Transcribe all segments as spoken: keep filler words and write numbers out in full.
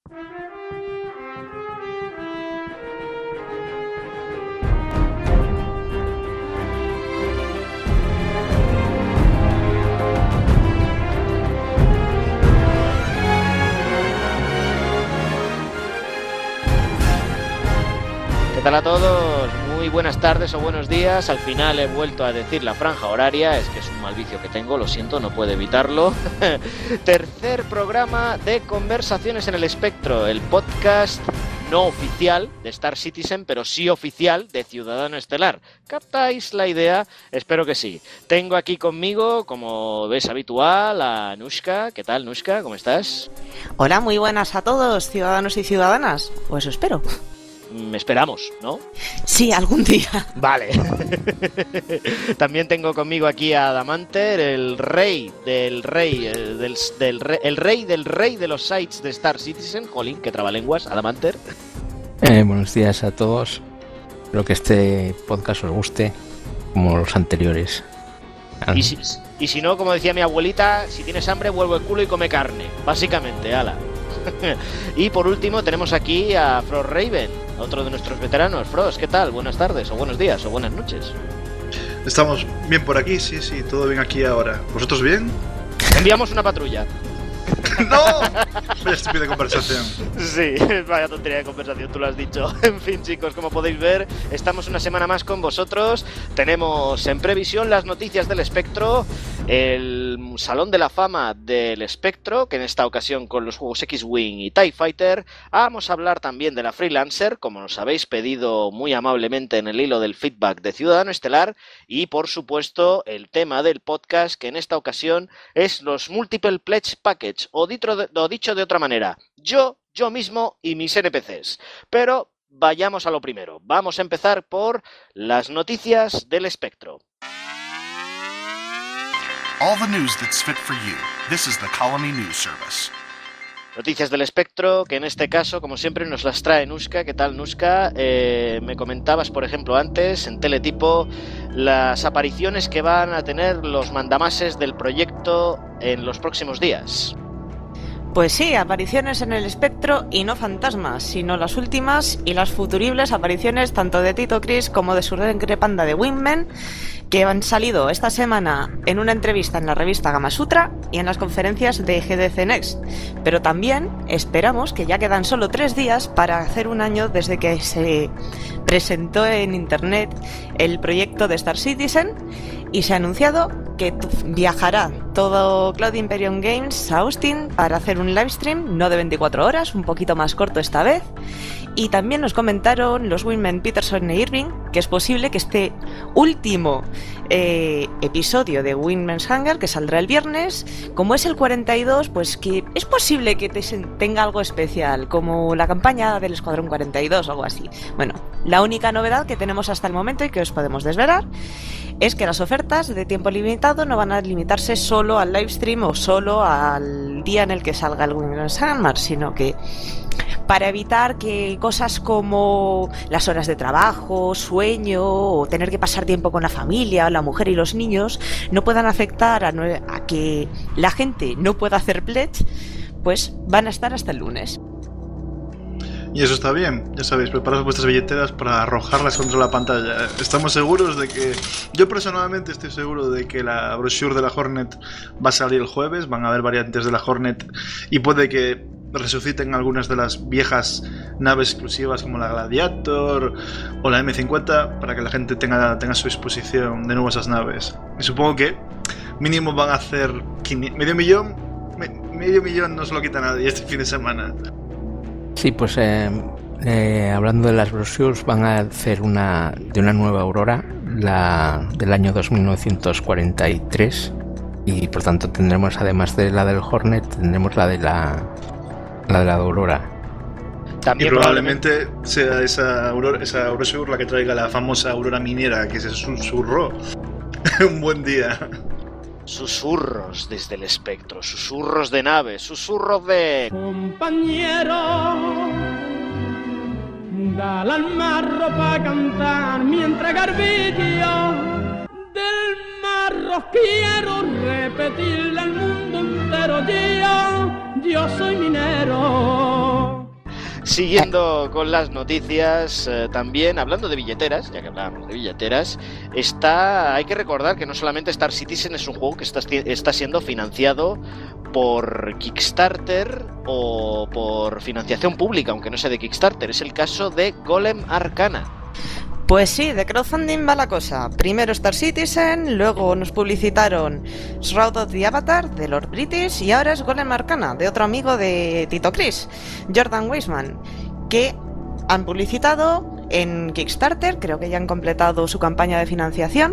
¿Qué tal a todos? Muy buenas tardes o buenos días. Al final he vuelto a decir la franja horaria, es que es un mal vicio que tengo, lo siento, no puedo evitarlo. Tercer programa de Conversaciones en el Espectro, el podcast no oficial de Star Citizen, pero sí oficial de Ciudadano Estelar. ¿Captáis la idea? Espero que sí. Tengo aquí conmigo, como ves habitual, a Nushka. ¿Qué tal, Nushka? ¿Cómo estás? Hola, muy buenas a todos, ciudadanos y ciudadanas. O eso espero. Esperamos, ¿no? Sí, algún día. Vale. También tengo conmigo aquí a Adamanter, el rey del rey, el, del, del rey, el rey del rey de los sites de Star Citizen. Jolín, qué trabalenguas, Adamanter. Eh, buenos días a todos. Espero que este podcast os guste, como los anteriores. Y si, y si no, como decía mi abuelita, si tienes hambre, vuelve el culo y come carne. Básicamente, ala. Y por último tenemos aquí a Frost Raven, otro de nuestros veteranos. Frost, ¿qué tal? Buenas tardes, o buenos días, o buenas noches. Estamos bien por aquí, sí, sí, todo bien aquí ahora. ¿Vosotros bien? Enviamos una patrulla. ¡No! Vaya estúpida conversación. Sí, vaya tontería de conversación, tú lo has dicho. En fin, chicos, como podéis ver, estamos una semana más con vosotros. Tenemos en previsión las noticias del Espectro, el Salón de la Fama del Espectro, que en esta ocasión con los juegos X-Wing y TIE Fighter. Vamos a hablar también de la Freelancer, como nos habéis pedido muy amablemente en el hilo del feedback de Ciudadano Estelar. Y, por supuesto, el tema del podcast, que en esta ocasión es los Multiple Pledge Package, o dicho de, o dicho de otra manera, yo, yo mismo y mis N P Cs. Pero vayamos a lo primero. Vamos a empezar por las noticias del Espectro. All the news that's fit for you. This is the Colony News Service. Noticias del Espectro, que en este caso, como siempre, nos las trae Nushka. ¿Qué tal, Nushka? Eh, me comentabas, por ejemplo, antes, en Teletipo, las apariciones que van a tener los mandamases del proyecto en los próximos días. Pues sí, apariciones en el Espectro y no fantasmas, sino las últimas y las futuribles apariciones tanto de Tito Chris como de su rencre panda de Wingman, que han salido esta semana en una entrevista en la revista Gamasutra y en las conferencias de G D C Next. Pero también esperamos que ya quedan solo tres días para hacer un año desde que se presentó en internet el proyecto de Star Citizen y se ha anunciado que viajará todo Cloud Imperium Games a Austin para hacer un livestream, no de veinticuatro horas, un poquito más corto esta vez. Y también nos comentaron los Wingmen Peterson e Irving que es posible que este último eh, episodio de Wingmen's Hangar, que saldrá el viernes, como es el cuarenta y dos, pues que es posible que te, tenga algo especial, como la campaña del Escuadrón cuarenta y dos o algo así. Bueno, la única novedad que tenemos hasta el momento y que os podemos desvelar es que las ofertas de tiempo limitado no van a limitarse solo al livestream o solo al día en el que salga el Wingmen's Hangar, sino que para evitar que cosas como las horas de trabajo, sueño o tener que pasar tiempo con la familia, la mujer y los niños no puedan afectar a, no, a que la gente no pueda hacer pledge, pues van a estar hasta el lunes. Y eso está bien, ya sabéis, preparad vuestras billeteras para arrojarlas contra la pantalla. Estamos seguros de que, yo personalmente estoy seguro de que la brochure de la Hornet va a salir el jueves, van a haber variantes de la Hornet y puede que resuciten algunas de las viejas naves exclusivas como la Gladiator o la eme cincuenta para que la gente tenga, tenga a su disposición de nuevo esas naves. Y supongo que mínimo van a hacer medio millón, me, medio millón no se lo quita nadie este fin de semana. Sí, pues eh, eh, hablando de las brochures, van a hacer una de una nueva Aurora, la del año dos mil novecientos cuarenta y tres, y por tanto tendremos, además de la del Hornet, tendremos la de la la de la Aurora. También y probablemente, probablemente sea esa Aurora, esa Aurora la que traiga la famosa Aurora minera que se susurró un buen día. Susurros desde el espectro, susurros de naves, susurros de... Compañero, dale al marro pa' cantar mi entregarbillo. Del marro quiero repetirle al mundo entero yo, yo soy minero. Siguiendo con las noticias, eh, también hablando de billeteras, ya que hablábamos de billeteras, está, hay que recordar que no solamente Star Citizen es un juego que está, está siendo financiado por Kickstarter o por financiación pública, aunque no sea de Kickstarter. Es el caso de Golem Arcana. Pues sí, de crowdfunding va la cosa. Primero Star Citizen, luego nos publicitaron Shroud of the Avatar de Lord British y ahora es Golem Arcana de otro amigo de Tito Chris, Jordan Weisman, que han publicitado en Kickstarter, creo que ya han completado su campaña de financiación,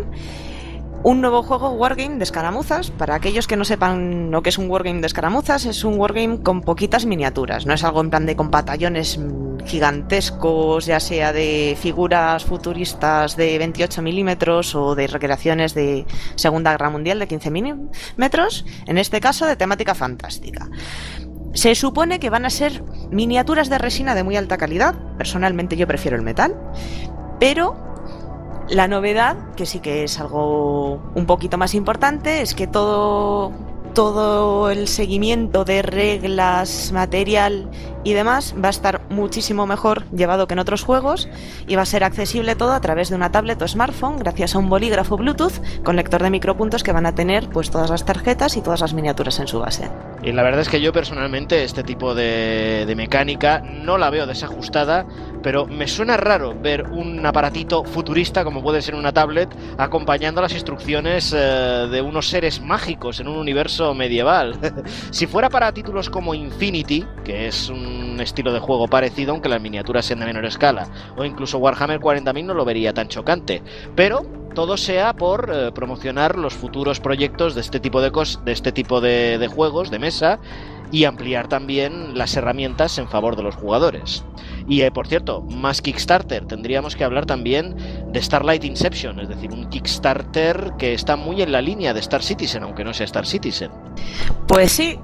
un nuevo juego wargame de escaramuzas. Para aquellos que no sepan lo que es un wargame de escaramuzas, es un wargame con poquitas miniaturas, no es algo en plan de con batallones gigantescos, ya sea de figuras futuristas de veintiocho milímetros o de recreaciones de Segunda Guerra Mundial de quince milímetros, en este caso de temática fantástica. Se supone que van a ser miniaturas de resina de muy alta calidad, personalmente yo prefiero el metal, pero la novedad, que sí que es algo un poquito más importante, es que todo, todo el seguimiento de reglas, material y demás va a estar muchísimo mejor llevado que en otros juegos y va a ser accesible todo a través de una tablet o smartphone gracias a un bolígrafo Bluetooth con lector de micropuntos que van a tener pues todas las tarjetas y todas las miniaturas en su base. Y la verdad es que yo personalmente este tipo de, de mecánica no la veo desajustada, pero me suena raro ver un aparatito futurista como puede ser una tablet acompañando las instrucciones eh, de unos seres mágicos en un universo medieval. Si fuera para títulos como Infinity, que es un estilo de juego parecido aunque las miniaturas sean de menor escala, o incluso Warhammer cuarenta mil, no lo vería tan chocante, pero todo sea por eh, promocionar los futuros proyectos de este tipo de cos de este tipo de, de juegos de mesa y ampliar también las herramientas en favor de los jugadores. Y eh, por cierto, más Kickstarter, tendríamos que hablar también de Starlight Inception, es decir, un Kickstarter que está muy en la línea de Star Citizen, aunque no sea Star Citizen. Pues sí.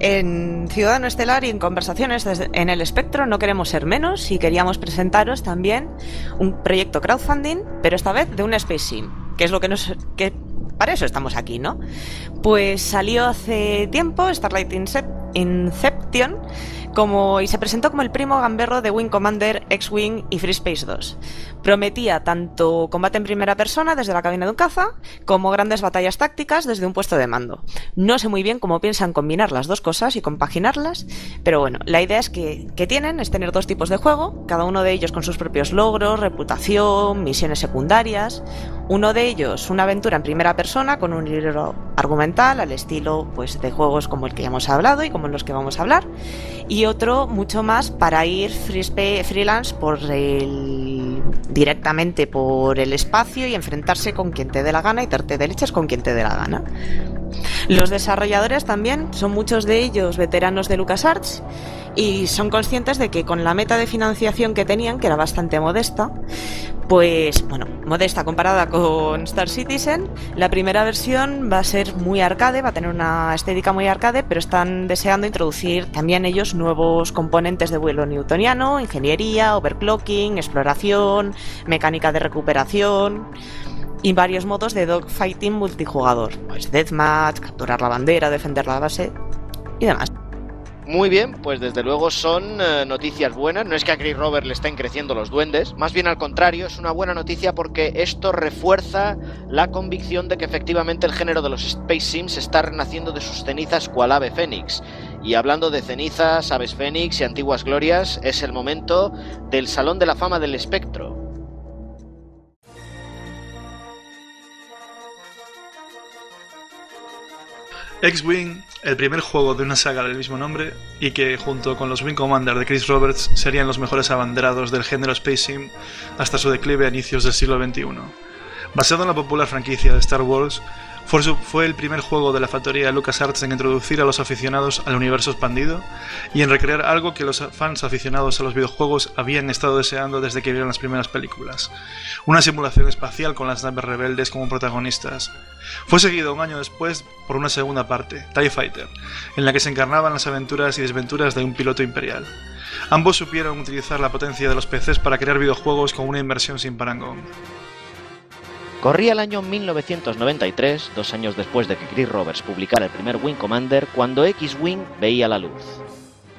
En Ciudadano Estelar y en Conversaciones desde, en el Espectro no queremos ser menos y queríamos presentaros también un proyecto crowdfunding, pero esta vez de un Space Sim, que es lo que nos... que para eso estamos aquí, ¿no? Pues salió hace tiempo Starlight Incep Inception como, y se presentó como el primo gamberro de Wing Commander, X-Wing y Free Space dos. Prometía tanto combate en primera persona desde la cabina de un caza, como grandes batallas tácticas desde un puesto de mando. No sé muy bien cómo piensan combinar las dos cosas y compaginarlas, pero bueno, la idea es que, que tienen es tener dos tipos de juego, cada uno de ellos con sus propios logros, reputación, misiones secundarias. Uno de ellos, una aventura en primera persona con un libro argumental al estilo pues de juegos como el que ya hemos hablado y como en los que vamos a hablar, y otro mucho más para ir free freelance por el directamente por el espacio y enfrentarse con quien te dé la gana y darte de leches con quien te dé la gana. Los desarrolladores también son muchos de ellos veteranos de LucasArts y son conscientes de que con la meta de financiación que tenían, que era bastante modesta, pues bueno, modesta comparada con Star Citizen, la primera versión va a ser muy arcade, va a tener una estética muy arcade, pero están deseando introducir también ellos nuevos componentes de vuelo newtoniano, ingeniería, overclocking, exploración, mecánica de recuperación y varios modos de dogfighting multijugador, pues deathmatch, capturar la bandera, defender la base y demás. Muy bien, pues desde luego son eh, noticias buenas. No es que a Chris Roberts le estén creciendo los duendes, más bien al contrario, es una buena noticia porque esto refuerza la convicción de que efectivamente el género de los Space Sims está renaciendo de sus cenizas cual ave fénix. Y hablando de cenizas, aves fénix y antiguas glorias, es el momento del Salón de la Fama del Espectro. X-Wing, el primer juego de una saga del mismo nombre, y que junto con los Wing Commander de Chris Roberts serían los mejores abanderados del género Space Sim hasta su declive a inicios del siglo veintiuno. Basado en la popular franquicia de Star Wars, fue el primer juego de la factoría LucasArts en introducir a los aficionados al universo expandido y en recrear algo que los fans aficionados a los videojuegos habían estado deseando desde que vieron las primeras películas: una simulación espacial con las naves rebeldes como protagonistas. Fue seguido un año después por una segunda parte, TIE Fighter, en la que se encarnaban las aventuras y desventuras de un piloto imperial. Ambos supieron utilizar la potencia de los P Cs para crear videojuegos con una inversión sin parangón. Corría el año mil novecientos noventa y tres, dos años después de que Chris Roberts publicara el primer Wing Commander, cuando X-Wing veía la luz.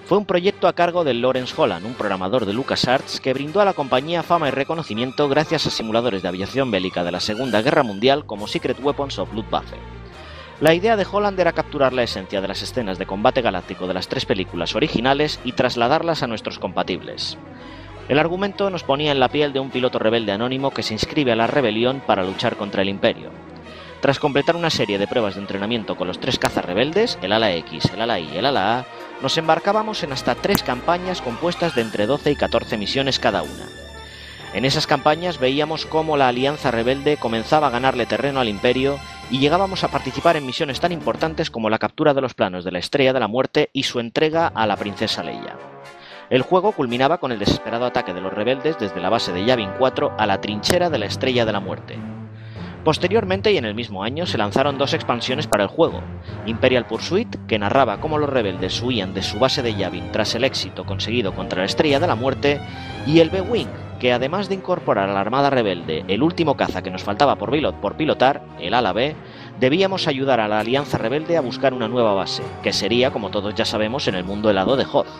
Fue un proyecto a cargo de Lawrence Holland, un programador de LucasArts que brindó a la compañía fama y reconocimiento gracias a simuladores de aviación bélica de la Segunda Guerra Mundial como Secret Weapons of Luftwaffe. La idea de Holland era capturar la esencia de las escenas de combate galáctico de las tres películas originales y trasladarlas a nuestros compatibles. El argumento nos ponía en la piel de un piloto rebelde anónimo que se inscribe a la rebelión para luchar contra el Imperio. Tras completar una serie de pruebas de entrenamiento con los tres cazas rebeldes, el ala X, el ala Y y el ala A, nos embarcábamos en hasta tres campañas compuestas de entre doce y catorce misiones cada una. En esas campañas veíamos cómo la Alianza Rebelde comenzaba a ganarle terreno al Imperio y llegábamos a participar en misiones tan importantes como la captura de los planos de la Estrella de la Muerte y su entrega a la princesa Leia. El juego culminaba con el desesperado ataque de los rebeldes desde la base de Yavin cuatro a la trinchera de la Estrella de la Muerte. Posteriormente y en el mismo año se lanzaron dos expansiones para el juego, Imperial Pursuit, que narraba cómo los rebeldes huían de su base de Yavin tras el éxito conseguido contra la Estrella de la Muerte, y el B-Wing, que además de incorporar a la Armada Rebelde el último caza que nos faltaba por, pilot, por pilotar, el ala B, debíamos ayudar a la Alianza Rebelde a buscar una nueva base, que sería, como todos ya sabemos, en el mundo helado de Hoth.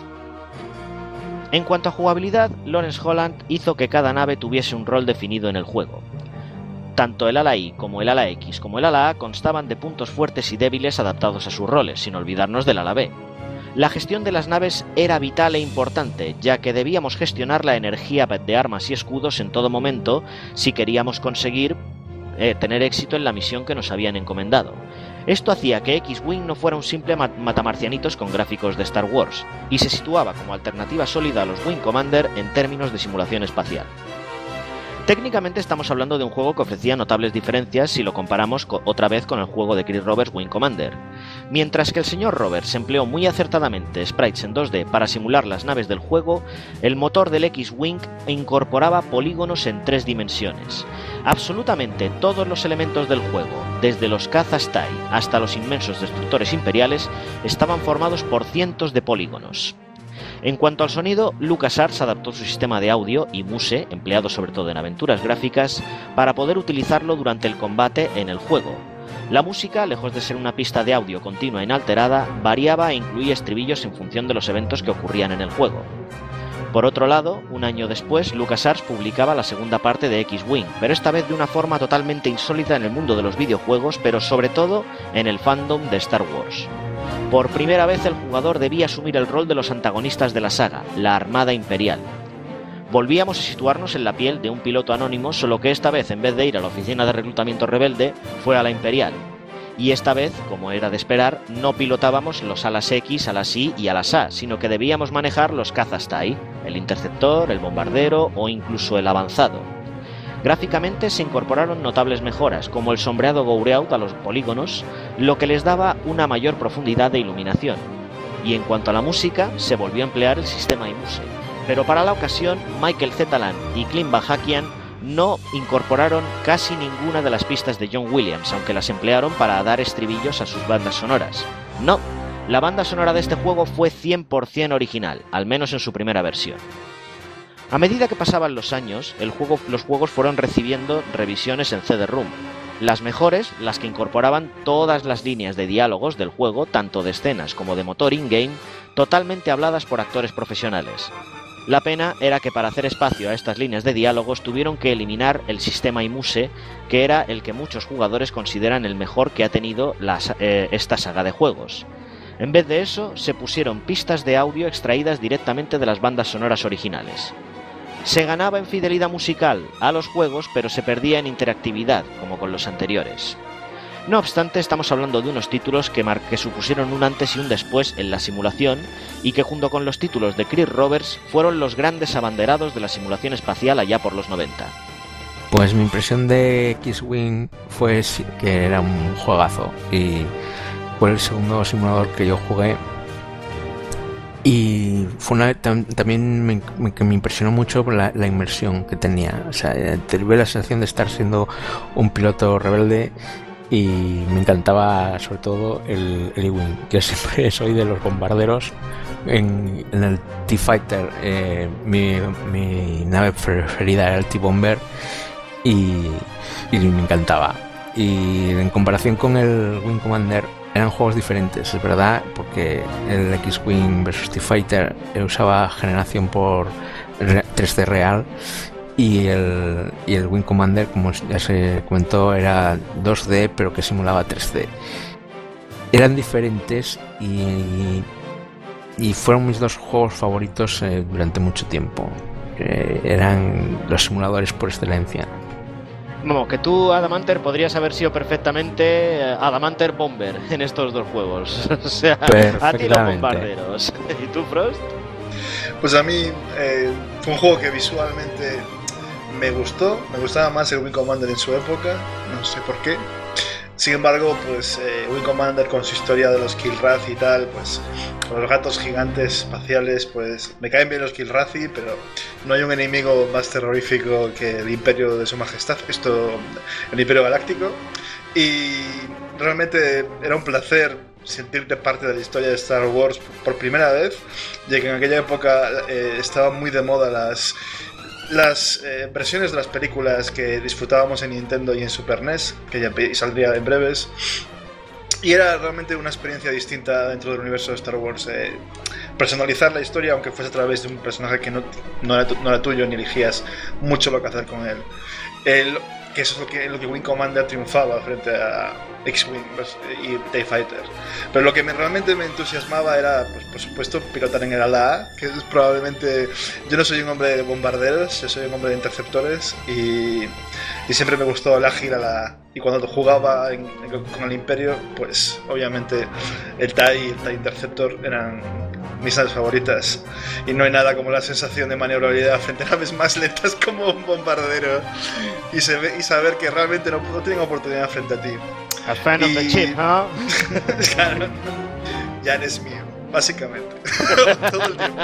En cuanto a jugabilidad, Lawrence Holland hizo que cada nave tuviese un rol definido en el juego. Tanto el ala Y como el ala X como el ala A constaban de puntos fuertes y débiles adaptados a sus roles, sin olvidarnos del ala B. La gestión de las naves era vital e importante, ya que debíamos gestionar la energía de armas y escudos en todo momento si queríamos conseguir eh, tener éxito en la misión que nos habían encomendado. Esto hacía que X-Wing no fuera un simple mat matamarcianitos con gráficos de Star Wars, y se situaba como alternativa sólida a los Wing Commander en términos de simulación espacial. Técnicamente estamos hablando de un juego que ofrecía notables diferencias si lo comparamos otra vez con el juego de Chris Roberts Wing Commander. Mientras que el señor Roberts empleó muy acertadamente sprites en dos D para simular las naves del juego, el motor del X-Wing incorporaba polígonos en tres dimensiones. Absolutamente todos los elementos del juego, desde los cazas TIE hasta los inmensos destructores imperiales, estaban formados por cientos de polígonos. En cuanto al sonido, LucasArts adaptó su sistema de audio y muse, empleado sobre todo en aventuras gráficas, para poder utilizarlo durante el combate en el juego. La música, lejos de ser una pista de audio continua e inalterada, variaba e incluía estribillos en función de los eventos que ocurrían en el juego. Por otro lado, un año después, LucasArts publicaba la segunda parte de X-Wing, pero esta vez de una forma totalmente insólita en el mundo de los videojuegos, pero sobre todo en el fandom de Star Wars. Por primera vez el jugador debía asumir el rol de los antagonistas de la saga, la Armada Imperial. Volvíamos a situarnos en la piel de un piloto anónimo, solo que esta vez en vez de ir a la oficina de reclutamiento rebelde, fue a la Imperial. Y esta vez, como era de esperar, no pilotábamos los alas X, alas Y y alas A, sino que debíamos manejar los cazas TIE, el interceptor, el bombardero o incluso el avanzado. Gráficamente se incorporaron notables mejoras, como el sombreado Goureout a los polígonos, lo que les daba una mayor profundidad de iluminación. Y en cuanto a la música, se volvió a emplear el sistema iMuse. Pero para la ocasión, Michael Zetalan y Clint Bahakian no incorporaron casi ninguna de las pistas de John Williams, aunque las emplearon para dar estribillos a sus bandas sonoras. No, la banda sonora de este juego fue cien por cien original, al menos en su primera versión. A medida que pasaban los años, el juego, los juegos fueron recibiendo revisiones en C D-ROM. Las mejores, las que incorporaban todas las líneas de diálogos del juego, tanto de escenas como de motor in-game, totalmente habladas por actores profesionales. La pena era que para hacer espacio a estas líneas de diálogos tuvieron que eliminar el sistema iMuse, que era el que muchos jugadores consideran el mejor que ha tenido la, eh, esta saga de juegos. En vez de eso, se pusieron pistas de audio extraídas directamente de las bandas sonoras originales. Se ganaba en fidelidad musical a los juegos, pero se perdía en interactividad, como con los anteriores. No obstante, estamos hablando de unos títulos que, que supusieron un antes y un después en la simulación y que junto con los títulos de Chris Roberts fueron los grandes abanderados de la simulación espacial allá por los noventa. Pues mi impresión de X-Wing fue que era un juegazo y fue el segundo simulador que yo jugué. Y fue una, tam, también me, me, que me impresionó mucho la, la inmersión que tenía. O sea, tuve la sensación de estar siendo un piloto rebelde y me encantaba sobre todo el, el E-Wing. Yo siempre soy de los bombarderos. En, en el T-Fighter eh, mi, mi nave preferida era el T-Bomber y, y me encantaba. Y en comparación con el Wing Commander, eran juegos diferentes, es verdad, porque el X-Wing versus TIE Fighter usaba generación por tres D real y el, y el Wing Commander, como ya se comentó, era dos D pero que simulaba tres D. Eran diferentes y, y fueron mis dos juegos favoritos eh, durante mucho tiempo. Eh, eran los simuladores por excelencia. Vamos, que tú, Adamanter, podrías haber sido perfectamente Adamanter Bomber en estos dos juegos. O sea, a ti los bombarderos. ¿Y tú, Frost? Pues a mí eh, fue un juego que visualmente me gustó. Me gustaba más el Wing Commander en su época, no sé por qué. Sin embargo, pues eh, Wing Commander con su historia de los Kilrathi y tal, pues con los gatos gigantes espaciales, pues me caen bien los Kilrathi, pero no hay un enemigo más terrorífico que el Imperio de Su Majestad, esto, el Imperio Galáctico. Y realmente era un placer sentirte parte de la historia de Star Wars por primera vez, ya que en aquella época eh, estaban muy de moda las... Las eh, versiones de las películas que disfrutábamos en Nintendo y en Super N E S, que ya saldría en breves, y era realmente una experiencia distinta dentro del universo de Star Wars. Eh, personalizar la historia, aunque fuese a través de un personaje que no, no, era, no era tuyo, ni elegías mucho lo que hacer con él. El, que eso es lo que, lo que Wing Commander triunfaba frente a X-Wing y TIE Fighter. Pero lo que me, realmente me entusiasmaba era, pues, por supuesto, pilotar en el ala A, que es probablemente... Yo no soy un hombre de bombarderos, yo soy un hombre de interceptores y, y siempre me gustó el ágil ala A. Y cuando jugaba en, en, con el Imperio, pues obviamente el TIE y el TIE Interceptor eran mis naves favoritas. Y no hay nada como la sensación de maniobrabilidad frente a naves más lentas como un bombardero y, se ve, y saber que realmente no, no tienen oportunidad frente a ti. A fan of the chip, ¿no? Claro, ya eres mío, básicamente. Todo el tiempo.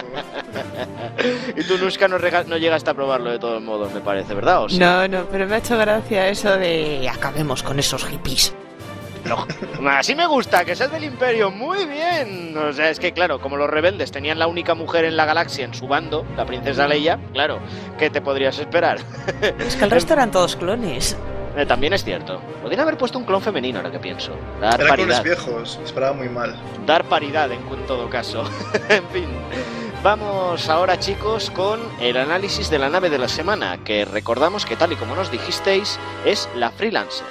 Y tú, Nuska, no, rega- no llegaste a probarlo de todos modos, me parece, ¿verdad? ¿O sí? No, no, pero me ha hecho gracia eso de acabemos con esos hippies. No, así me gusta, que seas del Imperio, muy bien. O sea, es que claro, como los rebeldes tenían la única mujer en la galaxia en su bando, la princesa Leia, claro, ¿qué te podrías esperar? Es que el resto eran todos clones. Eh, también es cierto. Podrían haber puesto un clon femenino, ahora que pienso. Dar Eran paridad. clones viejos, esperaba muy mal. Dar paridad en, en todo caso. En fin. Vamos ahora, chicos, con el análisis de la nave de la semana, que recordamos que, tal y como nos dijisteis, es la Freelancer.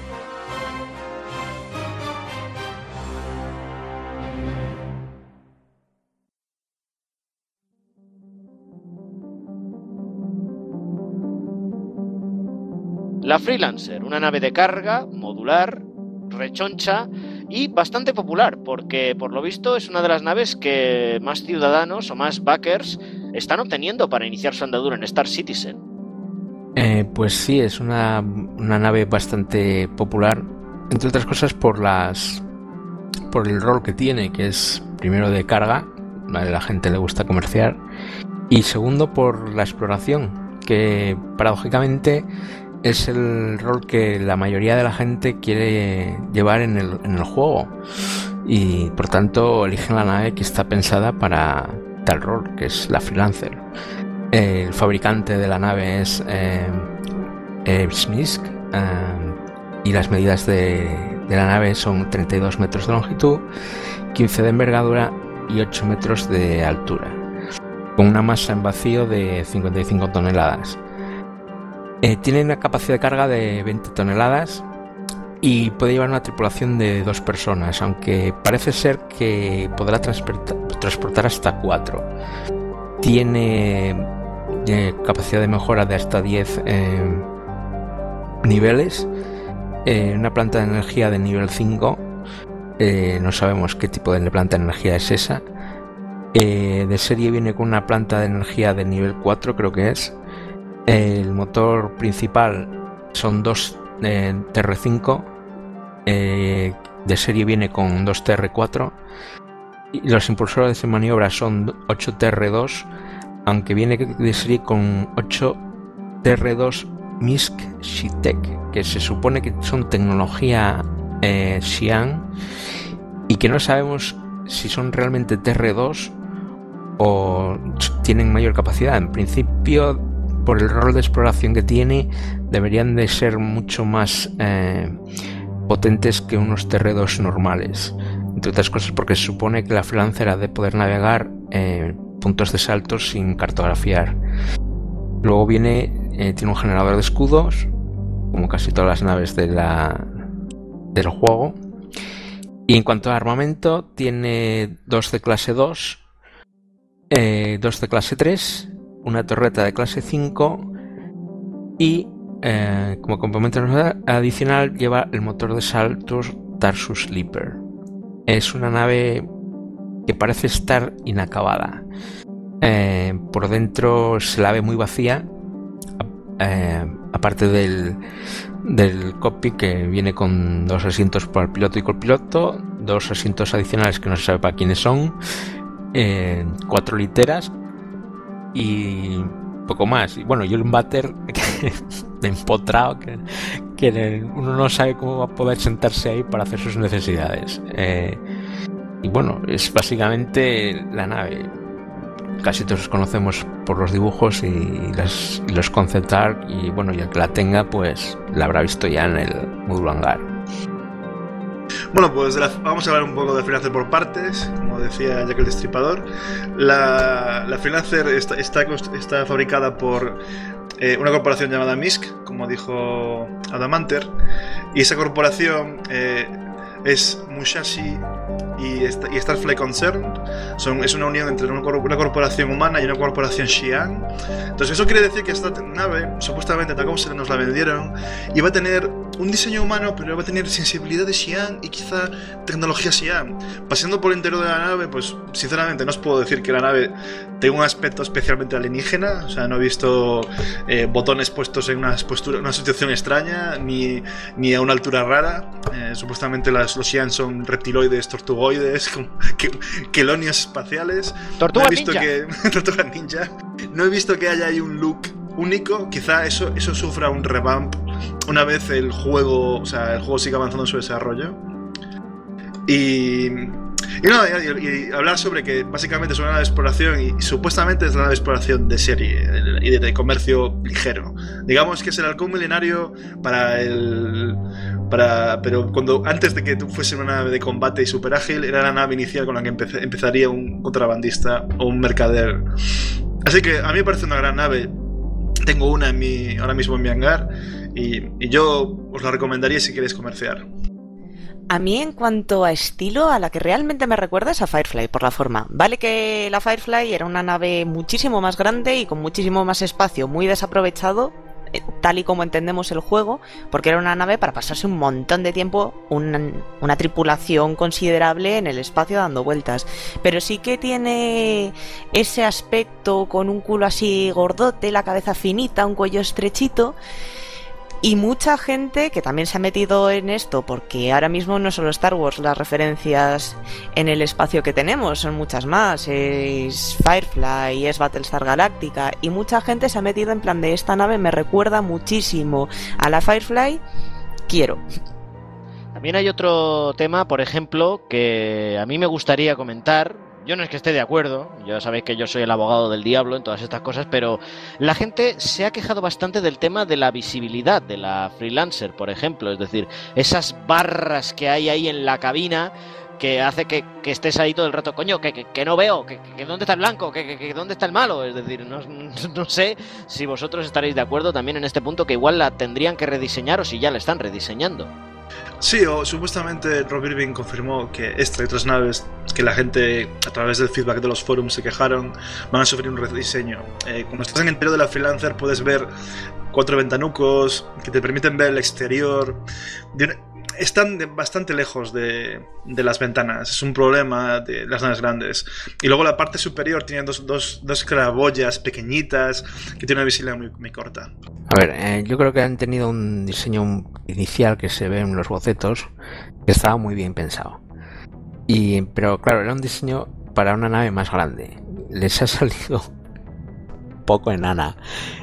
La Freelancer, una nave de carga, modular, rechoncha y bastante popular, porque por lo visto es una de las naves que más ciudadanos o más backers están obteniendo para iniciar su andadura en Star Citizen. Eh, pues sí, es una, una nave bastante popular, entre otras cosas por las por el rol que tiene, que es primero de carga, a la gente le gusta comerciar, y segundo por la exploración, que paradójicamente es el rol que la mayoría de la gente quiere llevar en el, en el juego, y por tanto eligen la nave que está pensada para tal rol, que es la Freelancer. El fabricante de la nave es eh, eh, Smisk, eh, y las medidas de, de la nave son treinta y dos metros de longitud, quince de envergadura y ocho metros de altura, con una masa en vacío de cincuenta y cinco toneladas. Eh, tiene una capacidad de carga de veinte toneladas y puede llevar una tripulación de dos personas, aunque parece ser que podrá transportar, transportar hasta cuatro. Tiene eh, capacidad de mejora de hasta diez eh, niveles, eh, una planta de energía de nivel cinco, eh, no sabemos qué tipo de planta de energía es esa. Eh, de serie viene con una planta de energía de nivel cuatro, creo que es. El motor principal son dos eh, T R cinco, eh, de serie viene con dos T R cuatro, y los impulsores de maniobra son ocho T R dos, aunque viene de serie con ocho T R dos Misk Shitek, que se supone que son tecnología eh, Xi'an, y que no sabemos si son realmente T R dos o tienen mayor capacidad. En principio, por el rol de exploración que tiene, deberían de ser mucho más eh, potentes que unos T R dos normales, entre otras cosas porque se supone que la Freelancer ha de poder navegar eh, puntos de salto sin cartografiar. Luego viene, eh, tiene un generador de escudos, como casi todas las naves de la, del juego. Y en cuanto a armamento, tiene dos de clase dos, eh, dos de clase tres, una torreta de clase cinco y eh, como complemento adicional lleva el motor de saltos Tarsus Leaper. Es una nave que parece estar inacabada. Eh, por dentro se la ve muy vacía, eh, aparte del, del cockpit, que viene con dos asientos para el piloto y copiloto, dos asientos adicionales que no se sabe para quiénes son, eh, cuatro literas y poco más. Y bueno, y un váter empotrado que, que uno no sabe cómo va a poder sentarse ahí para hacer sus necesidades. Eh, y bueno, es básicamente la nave. Casi todos conocemos por los dibujos y, las, y los concept art, y bueno, y el que la tenga pues la habrá visto ya en el módulo hangar. Bueno, pues de la, vamos a hablar un poco de Freelancer por partes, como decía Jack el Destripador. La, la Freelancer está, está, está fabricada por eh, una corporación llamada M I S C, como dijo Adamanter, y esa corporación eh, es Musashi y, y Starfleet Concern. Son, es una unión entre una, una corporación humana y una corporación Xi'an. Entonces eso quiere decir que esta nave, supuestamente tal como se nos la vendieron, iba a tener un diseño humano, pero va a tener sensibilidad de Xi'an y quizá tecnología Xi'an. Paseando por el interior de la nave, pues sinceramente no os puedo decir que la nave tenga un aspecto especialmente alienígena. O sea, no he visto eh, botones puestos en una, postura, una situación extraña, ni, ni a una altura rara. Eh, supuestamente las, los Xi'an son reptiloides, tortugoides, que, quelonios espaciales. Tortuga no he visto ninja. Que, tortuga ninja. No he visto que haya ahí un look único. Quizá eso, eso sufra un revamp una vez el juego, o sea, el juego siga avanzando en su desarrollo. Y, y no, y, y hablar sobre que básicamente es una nave de exploración y, y supuestamente es la nave de exploración de serie y de, de comercio ligero. Digamos que es el halcón milenario para el... Para, pero cuando antes de que tú fuese una nave de combate y super ágil, era la nave inicial con la que empecé, empezaría un contrabandista o un mercader. Así que a mí me parece una gran nave. Tengo una en mi, ahora mismo en mi hangar y, y yo os la recomendaría si queréis comerciar. A mí, en cuanto a estilo, a la que realmente me recuerda es a Firefly, por la forma. Vale que la Firefly era una nave muchísimo más grande y con muchísimo más espacio, muy desaprovechado, tal y como entendemos el juego, porque era una nave para pasarse un montón de tiempo, una, una tripulación considerable en el espacio dando vueltas. Pero sí que tiene ese aspecto con un culo así gordote, la cabeza finita, un cuello estrechito. Y mucha gente que también se ha metido en esto, porque ahora mismo no solo Star Wars las referencias en el espacio que tenemos, son muchas más. Es Firefly, es Battlestar Galactica, y mucha gente se ha metido en plan de esta nave me recuerda muchísimo a la Firefly, quiero. También hay otro tema, por ejemplo, que a mí me gustaría comentar. Yo no es que esté de acuerdo, ya sabéis que yo soy el abogado del diablo en todas estas cosas, pero la gente se ha quejado bastante del tema de la visibilidad de la Freelancer, por ejemplo, es decir, esas barras que hay ahí en la cabina que hace que, que estés ahí todo el rato, coño, que, que, que no veo, que, que dónde está el blanco, que, que, que dónde está el malo, es decir, no, no sé si vosotros estaréis de acuerdo también en este punto, que igual la tendrían que rediseñar o si ya la están rediseñando. Sí, o supuestamente Rob Irving confirmó que esta y otras naves que la gente a través del feedback de los forums se quejaron van a sufrir un rediseño. Eh, cuando estás en el interior de la Freelancer puedes ver cuatro ventanucos que te permiten ver el exterior. De una, están de, bastante lejos de, de las ventanas, es un problema de las naves grandes. Y luego la parte superior tiene dos, dos, dos claraboyas pequeñitas que tienen una visibilidad muy, muy corta. A ver, eh, yo creo que han tenido un diseño inicial que se ve en los bocetos que estaba muy bien pensado. Y, pero claro, era un diseño para una nave más grande. Les ha salido poco enana.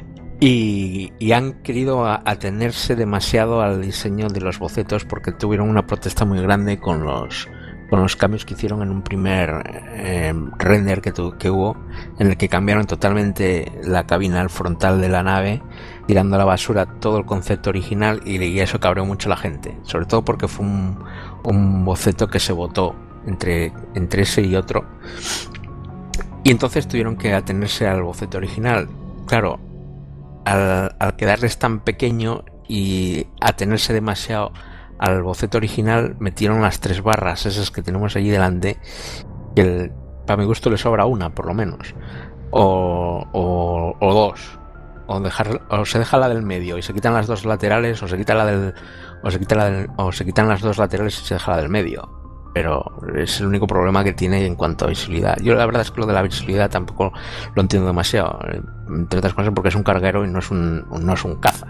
Y, y han querido a, atenerse demasiado al diseño de los bocetos porque tuvieron una protesta muy grande con los con los cambios que hicieron en un primer eh, render que, tu, que hubo, en el que cambiaron totalmente la cabina al frontal de la nave, tirando a la basura todo el concepto original, y, y eso cabreó mucho a la gente, sobre todo porque fue un, un boceto que se votó entre, entre ese y otro, y entonces tuvieron que atenerse al boceto original. Claro, al, al quedarles tan pequeño y atenerse demasiado al boceto original, metieron las tres barras esas que tenemos allí delante, que el, para mi gusto le sobra una por lo menos, o, o, o dos, o, dejar, o se deja la del medio y se quitan las dos laterales, o se quita la del, o se quita la del, o se quitan las dos laterales y se deja la del medio. Pero es el único problema que tiene en cuanto a visibilidad. Yo la verdad es que lo de la visibilidad tampoco lo entiendo demasiado, entre otras cosas porque es un carguero y no es un, no es un caza.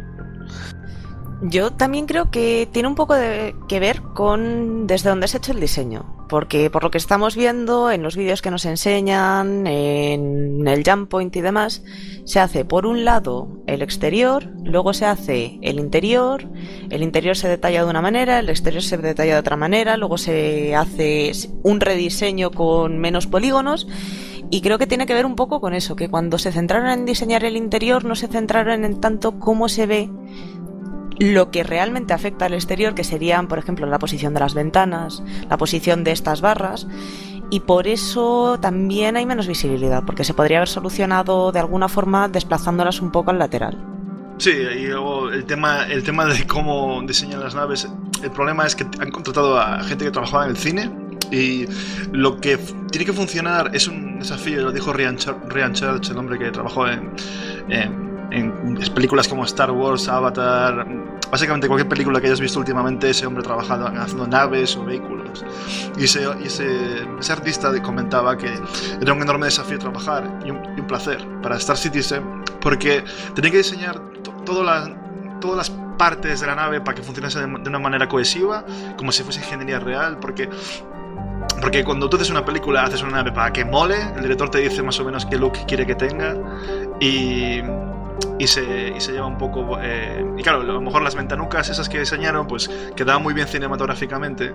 Yo también creo que tiene un poco de que ver con desde dónde se ha hecho el diseño, porque por lo que estamos viendo en los vídeos que nos enseñan, en el jump point y demás, se hace por un lado el exterior, luego se hace el interior, el interior se detalla de una manera, el exterior se detalla de otra manera, luego se hace un rediseño con menos polígonos. Y creo que tiene que ver un poco con eso, que cuando se centraron en diseñar el interior no se centraron en tanto cómo se ve lo que realmente afecta al exterior, que serían, por ejemplo, la posición de las ventanas, la posición de estas barras, y por eso también hay menos visibilidad, porque se podría haber solucionado de alguna forma desplazándolas un poco al lateral. Sí, y luego el tema, el tema de cómo diseñan las naves, el problema es que han contratado a gente que trabajaba en el cine, y lo que tiene que funcionar es un desafío, lo dijo Ryan, Ch- Ryan Church, el hombre que trabajó en... en en películas como Star Wars, Avatar, básicamente cualquier película que hayas visto últimamente, ese hombre trabajando haciendo naves o vehículos, y ese, y ese, ese artista comentaba que era un enorme desafío trabajar y un, y un placer para Star Citizen, porque tenía que diseñar to, todo la, todas las partes de la nave para que funcionase de, de una manera cohesiva, como si fuese ingeniería real, porque Porque cuando tú haces una película, haces una nave para que mole, el director te dice más o menos qué look quiere que tenga, y, y, se, y se lleva un poco... Eh, y claro, a lo mejor las ventanucas esas que diseñaron, pues quedaban muy bien cinematográficamente,